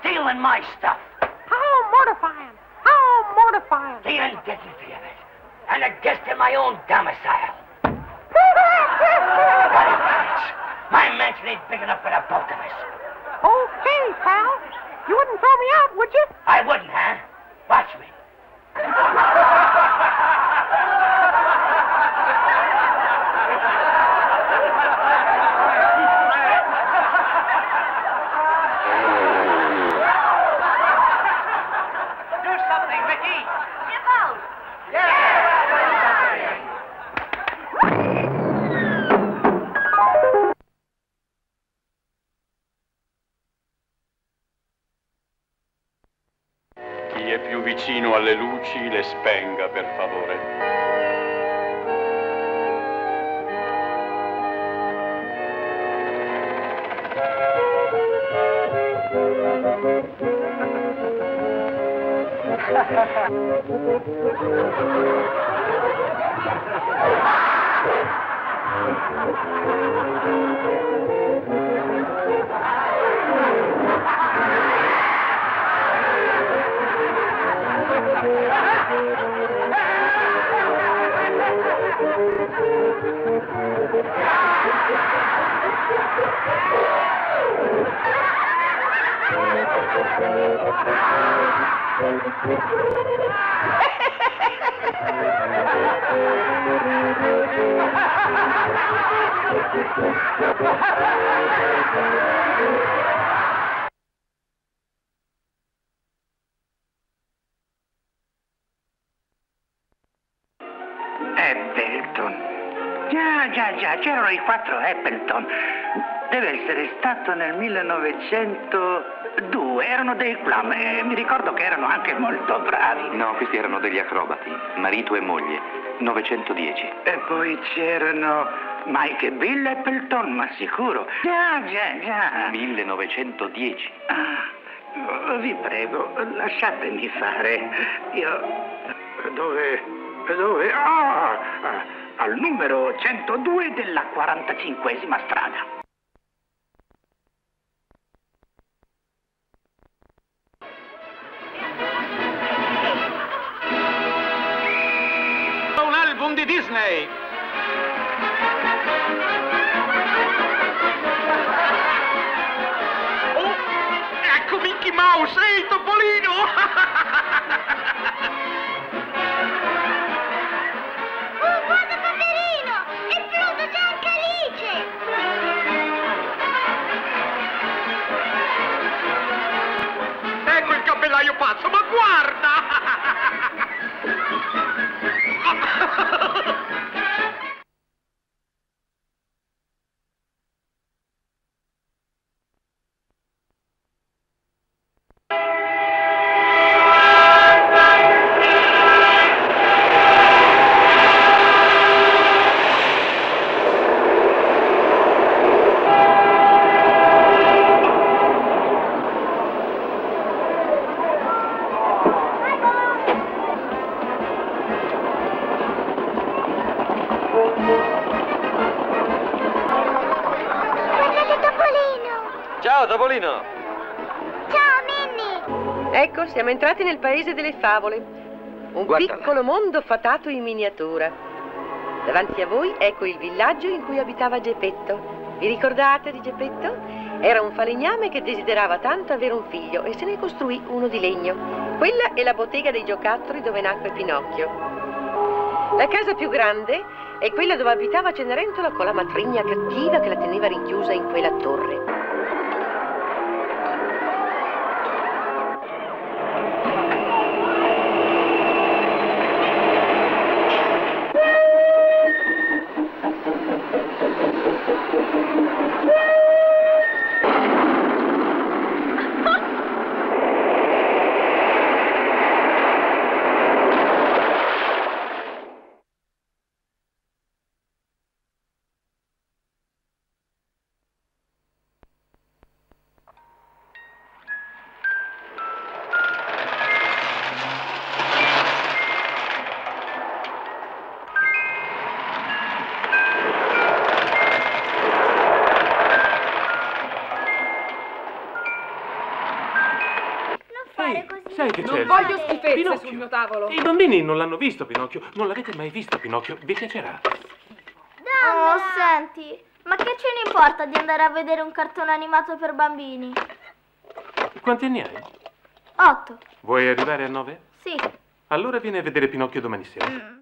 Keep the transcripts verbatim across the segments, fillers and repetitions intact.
stealing my stuff. How mortifying! How mortifying! The indignity of it. And a guest in my own domicile. What a mansion. My mansion ain't big enough for the both of us. Okay, pal. You wouldn't throw me out, would you? I wouldn't, huh? Watch me. Do something, Mickey. Get out. Chi è più vicino alle luci le spenga, per favore. Appleton. Già, già, già, c'erano i quattro Appleton. Deve essere stato nel millenovecentodue. Erano dei clown e mi ricordo che erano anche molto bravi. No, questi erano degli acrobati, marito e moglie, novecentodieci. E poi c'erano Mike e Bill Appleton, ma sicuro. Già, già, già. millenovecentodieci. Ah, vi prego, lasciatemi fare. Io... Dove... Dove? Ah, al numero centodue della quarantacinquesima strada. Un album di Disney. Oh, ecco Mickey Mouse e il topolino. Cappellaio pazzo, ma guarda! Ciao, Topolino! Ciao, Minnie! Ecco, siamo entrati nel paese delle favole. Un Guardala. piccolo mondo fatato in miniatura. Davanti a voi ecco il villaggio in cui abitava Geppetto. Vi ricordate di Geppetto? Era un falegname che desiderava tanto avere un figlio e se ne costruì uno di legno. Quella è la bottega dei giocattoli dove nacque Pinocchio. La casa più grande è quella dove abitava Cenerentola con la matrigna cattiva che la teneva rinchiusa in quella torre. mangiare così. sai che Non c'è? voglio schifezze Pinocchio. sul mio tavolo. I bambini non l'hanno visto, Pinocchio. Non l'avete mai visto, Pinocchio. Vi piacerà. Oh, senti, ma che ce ne importa di andare a vedere un cartone animato per bambini? Quanti anni hai? Otto. Vuoi arrivare a nove? Sì. Allora vieni a vedere Pinocchio domani sera. Mm.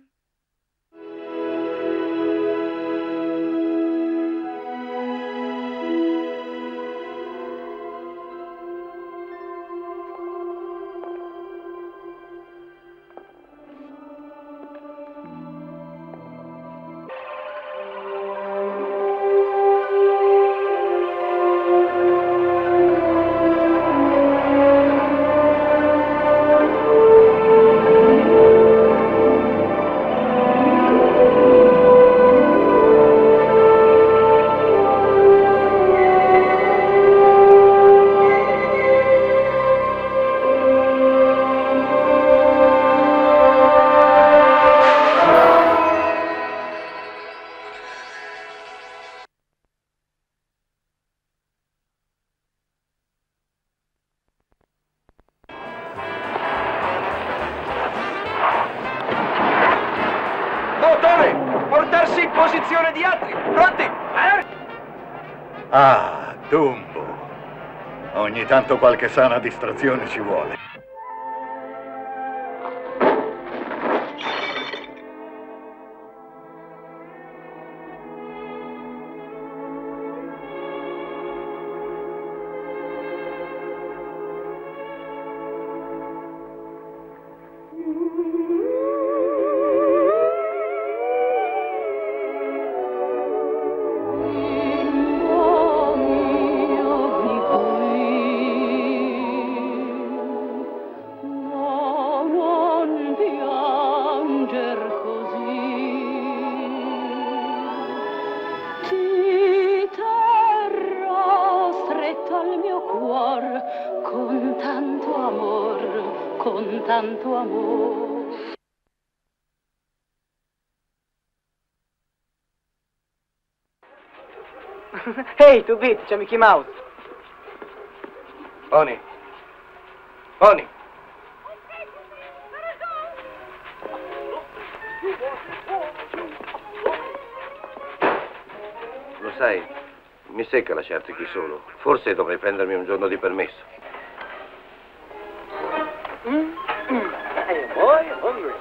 Portarsi in posizione di altri! Pronti? Ah, Dumbo. Ogni tanto qualche sana distrazione ci vuole. Tanto amore. Ehi, tu Bit, c'è Mickey Mouse. Oni. Oni. Lo sai, mi secca lasciarti qui solo. Forse dovrei prendermi un giorno di permesso. Mm? Mm. Hey, boy, hungry.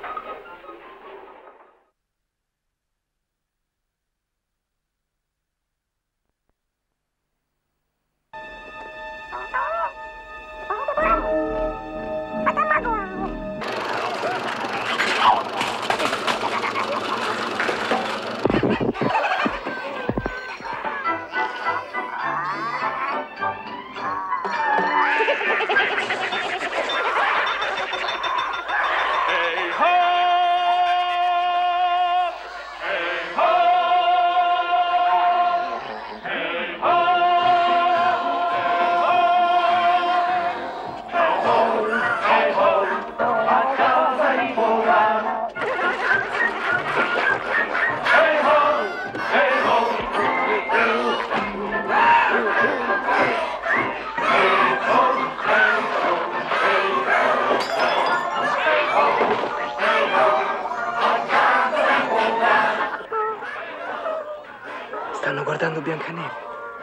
Stanno guardando Biancaneve.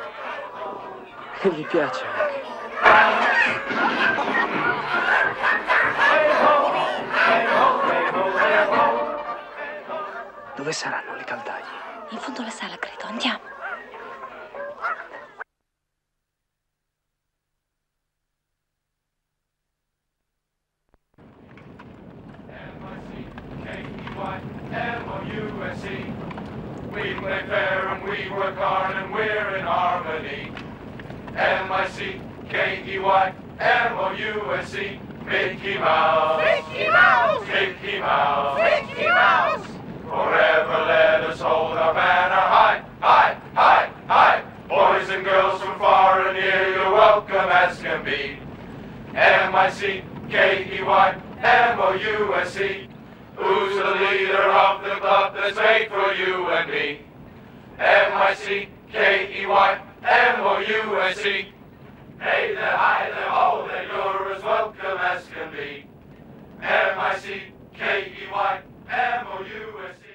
E gli piace anche. Dove saranno le caldaie? In fondo alla sala, credo. Andiamo. We play fair and we work hard and we're in harmony. M I C K E Y M O U S E Mickey Mouse. Mickey Mouse. Mickey Mouse. Mickey Mouse. Forever let us hold our banner high, high, high, high. Boys and girls from far and near, you're welcome as can be. M I C K E Y M O U S E. Who's the leader of the club that's made for you and me? M I C K E Y M O U S E. Hey there, hi there, ho there, you're as welcome as M I C K E Y M O U S E.